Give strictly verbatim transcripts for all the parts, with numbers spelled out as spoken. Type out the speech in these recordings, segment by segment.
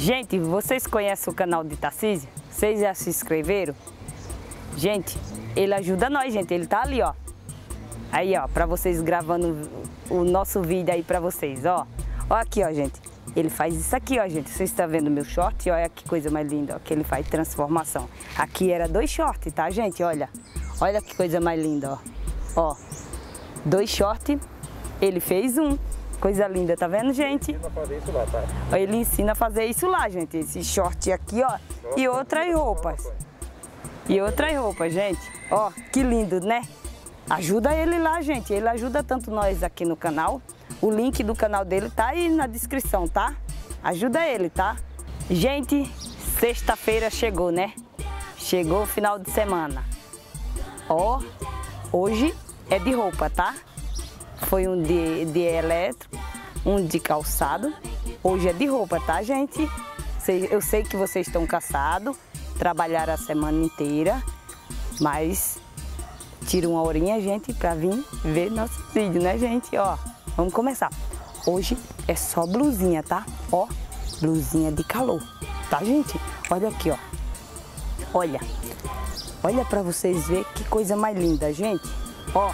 Gente, vocês conhecem o canal de Tarcísio? Vocês já se inscreveram? Gente, ele ajuda nós, gente. Ele tá ali, ó. Aí, ó, pra vocês gravando o nosso vídeo aí pra vocês, ó. Ó aqui, ó, gente. Ele faz isso aqui, ó, gente. Vocês estão vendo meu short? Olha que coisa mais linda, ó, que ele faz transformação. Aqui era dois shorts, tá, gente? Olha. Olha que coisa mais linda, ó. Ó. Dois shorts. Ele fez um. Coisa linda, tá vendo, gente? Ele ensina a fazer isso lá, tá? Ele ensina a fazer isso lá, gente. Esse short aqui, ó. E outras roupas. E outras roupas, gente. Ó, que lindo, né? Ajuda ele lá, gente. Ele ajuda tanto nós aqui no canal. O link do canal dele tá aí na descrição, tá? Ajuda ele, tá? Gente, sexta-feira chegou, né? Chegou o final de semana. Ó, hoje é de roupa, tá? Foi um de, de elétrico, um de calçado. Hoje é de roupa, tá, gente? Eu sei que vocês estão cansados, trabalharam a semana inteira, mas tira uma horinha, gente, pra vir ver nosso vídeo, né, gente? Ó, vamos começar. Hoje é só blusinha, tá? Ó, blusinha de calor, tá, gente? Olha aqui, ó. Olha. Olha pra vocês verem que coisa mais linda, gente. Ó.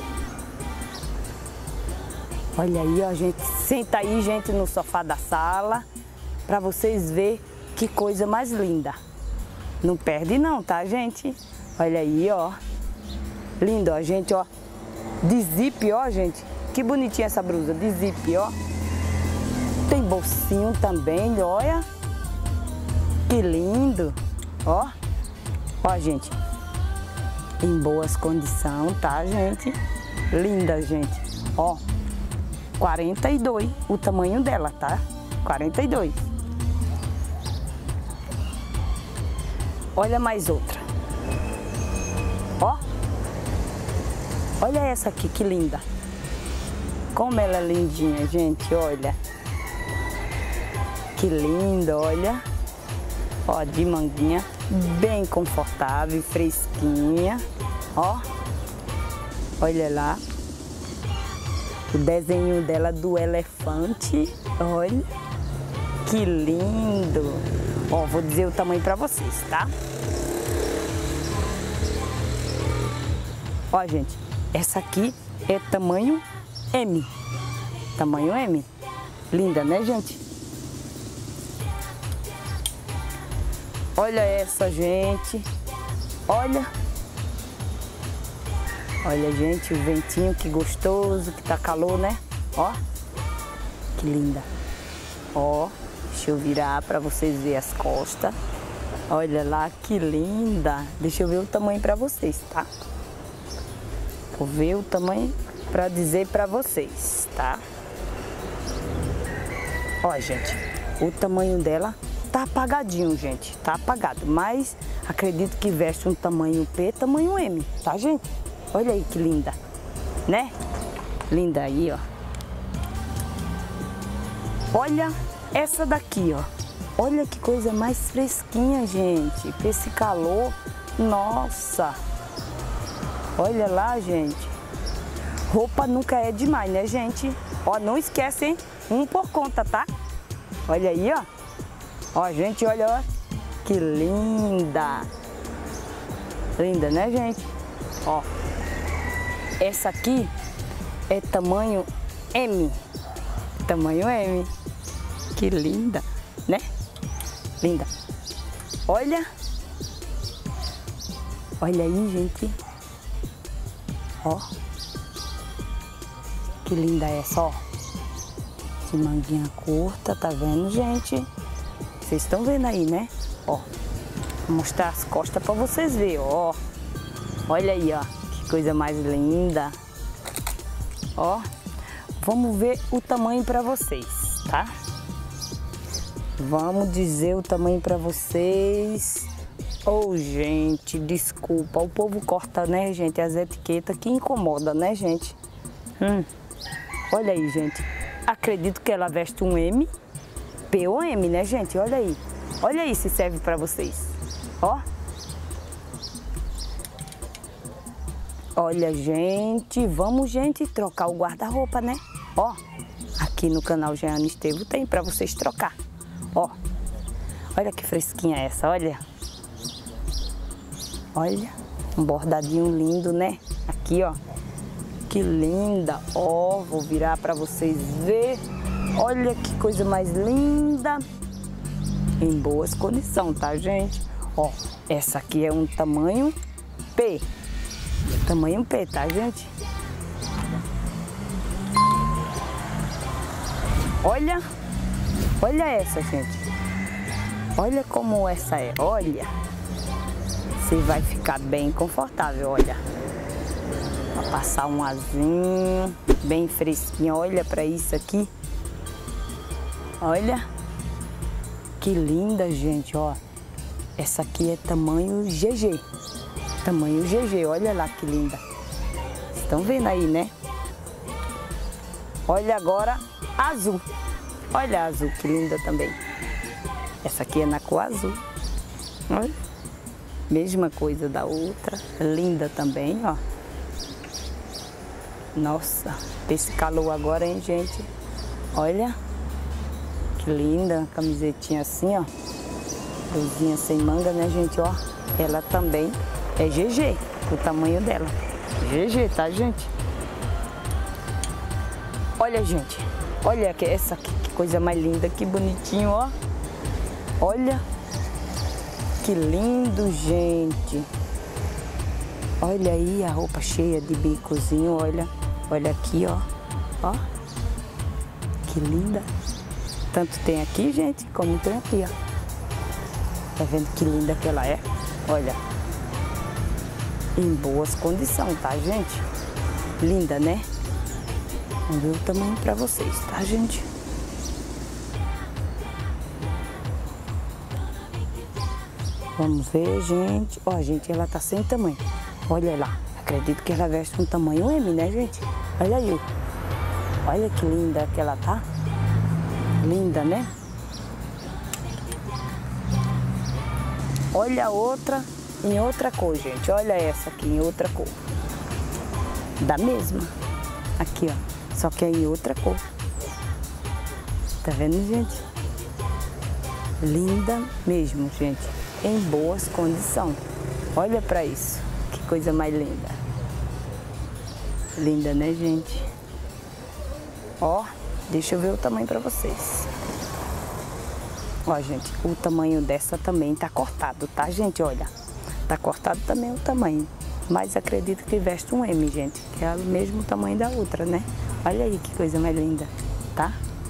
Olha aí, ó, gente. Senta aí, gente, no sofá da sala, pra vocês verem que coisa mais linda. Não perde não, tá, gente? Olha aí, ó. Lindo, ó, gente, ó. De zip, ó, gente. Que bonitinha essa blusa, de zip, ó. Tem bolsinho também, olha. Que lindo. Ó. Ó, gente. Em boas condições, tá, gente? Linda, gente. Ó. quarenta e dois, o tamanho dela, tá? quarenta e dois. Olha mais outra. Ó. Olha essa aqui, que linda. Como ela é lindinha, gente, olha. Que linda, olha. Ó, de manguinha, bem confortável, fresquinha. Ó. Olha lá. O desenho dela do elefante, olha, que lindo. Ó, vou dizer o tamanho pra vocês, tá? Ó, gente, essa aqui é tamanho M. Tamanho M. Linda, né, gente? Olha essa, gente. Olha. Olha, gente, o ventinho, que gostoso, que tá calor, né? Ó, que linda. Ó, deixa eu virar pra vocês verem as costas. Olha lá, que linda. Deixa eu ver o tamanho pra vocês, tá? Vou ver o tamanho pra dizer pra vocês, tá? Ó, gente, o tamanho dela tá apagadinho, gente. Tá apagado, mas acredito que veste um tamanho P, tamanho M, tá, gente? Olha aí que linda, né? Linda aí, ó. Olha essa daqui, ó. Olha que coisa mais fresquinha, gente. Com esse calor, nossa. Olha lá, gente. Roupa nunca é demais, né, gente? Ó, não esquece, hein? Um por conta, tá? Olha aí, ó. Ó, gente, olha, ó. Que linda. Linda, né, gente? Ó. Essa aqui é tamanho M. Tamanho M. Que linda, né? Linda. Olha. Olha aí, gente. Ó. Que linda essa, ó. De manguinha curta, tá vendo, gente? Vocês estão vendo aí, né? Ó. Vou mostrar as costas pra vocês verem, ó. Olha aí, ó. Coisa mais linda. Ó, vamos ver o tamanho para vocês, tá? Vamos dizer o tamanho para vocês. Oh, gente, desculpa, o povo corta, né, gente, as etiquetas que incomoda, né, gente? Hum. Olha aí, gente. Acredito que ela veste um M, P ou M, né, gente? Olha aí. Olha aí se serve para vocês. Ó. Olha, gente, vamos, gente, trocar o guarda-roupa, né? Ó, aqui no canal Jeane Estevo tem pra vocês trocar. Ó, Olha que fresquinha essa, olha. Olha, um bordadinho lindo, né? Aqui, ó. Que linda. Ó, vou virar pra vocês verem. Olha que coisa mais linda. Em boas condições, tá, gente? Ó, essa aqui é um tamanho P. Tamanho P, tá, gente? Olha. Olha essa, gente. Olha como essa é. Olha. Você vai ficar bem confortável, olha. Vai passar um azinho, bem fresquinho. Olha para isso aqui. Olha. Que linda, gente, ó. Essa aqui é tamanho G G. Tamanho G G, olha lá que linda. Estão vendo aí, né? Olha agora azul. Olha a azul, que linda também. Essa aqui é na cor azul. Olha. Mesma coisa da outra. Linda também, ó. Nossa, esse calor agora, hein, gente? Olha. Que linda. Camisetinha assim, ó. Blusinha sem manga, né, gente? Ó. Ela também é G G. O tamanho dela. G G, tá, gente? Olha, gente. Olha essa aqui. Que coisa mais linda. Que bonitinho, ó. Olha. Que lindo, gente. Olha aí a roupa cheia de bicozinho, olha. Olha aqui, ó. Ó. Que linda. Tanto tem aqui, gente, como tem aqui, ó. Tá vendo que linda que ela é? Olha. Em boas condições, tá, gente? Linda, né? Vamos ver o tamanho pra vocês, tá, gente? Vamos ver, gente. Ó, gente, ela tá sem tamanho. Olha lá. Acredito que ela veste um tamanho M, né, gente? Olha aí. Olha que linda que ela tá. Linda, né? Olha a outra em outra cor, gente. Olha essa aqui em outra cor. Da mesma. Aqui, ó. Só que é em outra cor. Tá vendo, gente? Linda mesmo, gente. Em boas condições. Olha pra isso. Que coisa mais linda. Linda, né, gente? Ó, deixa eu ver o tamanho pra vocês. Ó, gente, o tamanho dessa também tá cortado, tá, gente? Olha, tá cortado também o tamanho. Mas acredito que veste um M, gente. Que é o mesmo tamanho da outra, né? Olha aí que coisa mais linda, tá?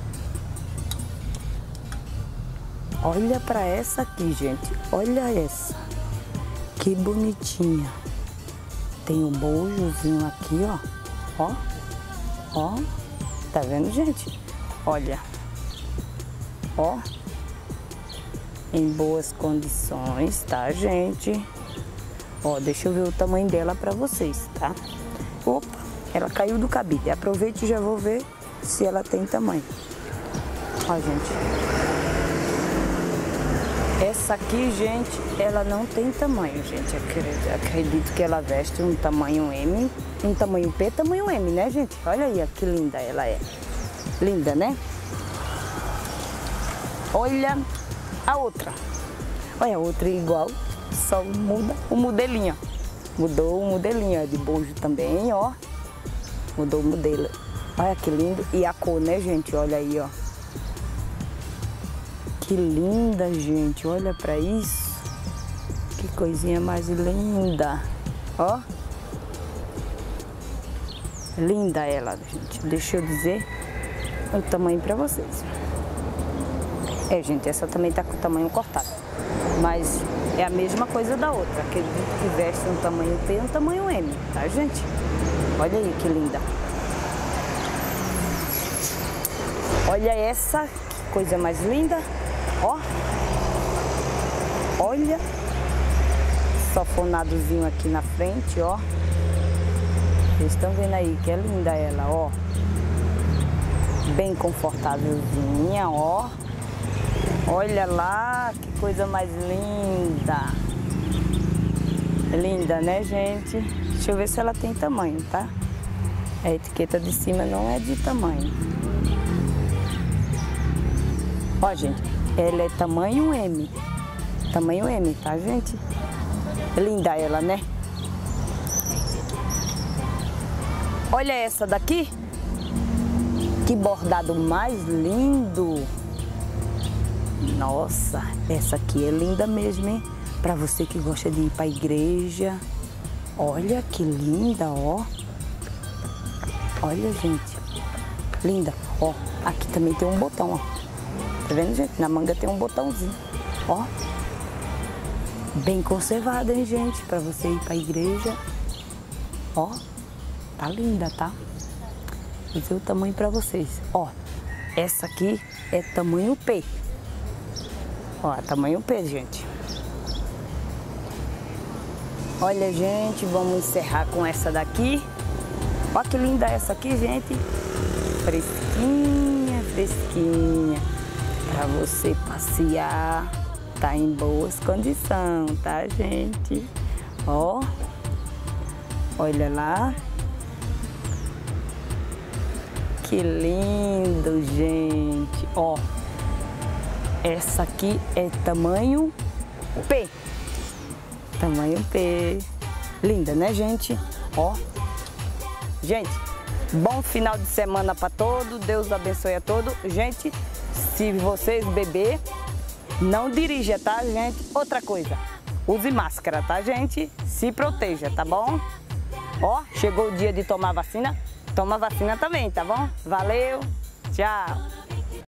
Olha pra essa aqui, gente. Olha essa. Que bonitinha. Tem um bojozinho aqui, ó. Ó. Ó. Tá vendo, gente? Olha. Ó. Em boas condições, tá, gente? Ó, deixa eu ver o tamanho dela pra vocês, tá? Opa, ela caiu do cabide. Aproveite e já vou ver se ela tem tamanho. Ó, gente. Essa aqui, gente, ela não tem tamanho, gente. Acredito, acredito que ela veste um tamanho M, um tamanho P, tamanho M, né, gente? Olha aí, ó, que linda ela é. Linda, né? Olha a outra. Olha a outra igual, só muda o modelinho. Mudou o modelinho, ó, de bojo também, ó. Mudou o modelo. Olha que lindo. E a cor, né, gente? Olha aí, ó. Que linda, gente. Olha pra isso. Que coisinha mais linda. Ó. Linda ela, gente. Deixa eu dizer o tamanho pra vocês. É, gente, essa também tá com o tamanho cortado. Mas é a mesma coisa da outra. Acredito que veste um tamanho P e um tamanho M, tá, gente? Olha aí que linda. Olha essa, que coisa mais linda. Ó, olha, safonadozinho aqui na frente, ó. Vocês estão vendo aí que é linda ela, ó. Bem confortávelzinha, ó. Olha lá, que coisa mais linda. Linda, né, gente? Deixa eu ver se ela tem tamanho, tá? A etiqueta de cima não é de tamanho. Ó, gente. Ela é tamanho M. Tamanho M, tá, gente? Linda ela, né? Olha essa daqui. Que bordado mais lindo. Nossa, essa aqui é linda mesmo, hein? Pra você que gosta de ir pra igreja. Olha que linda, ó. Olha, gente. Linda. Ó, aqui também tem um botão, ó. Tá vendo, gente? Na manga tem um botãozinho. Ó. Bem conservada, hein, gente? Pra você ir pra igreja. Ó. Tá linda, tá? Vou dizer o tamanho pra vocês. Ó. Essa aqui é tamanho P. Ó, tamanho P, gente. Olha, gente, vamos encerrar com essa daqui. Olha que linda essa aqui, gente. Fresquinha, fresquinha. Pra você passear. Tá em boas condições, tá, gente? Ó. Olha lá. Que lindo, gente. Ó. Essa aqui é tamanho P. Tamanho P. Linda, né, gente? Ó. Gente, bom final de semana para todos. Deus abençoe a todos. Gente, se vocês beber, não dirija, tá, gente? Outra coisa, use máscara, tá, gente? Se proteja, tá bom? Ó, chegou o dia de tomar vacina. Toma vacina também, tá bom? Valeu, tchau.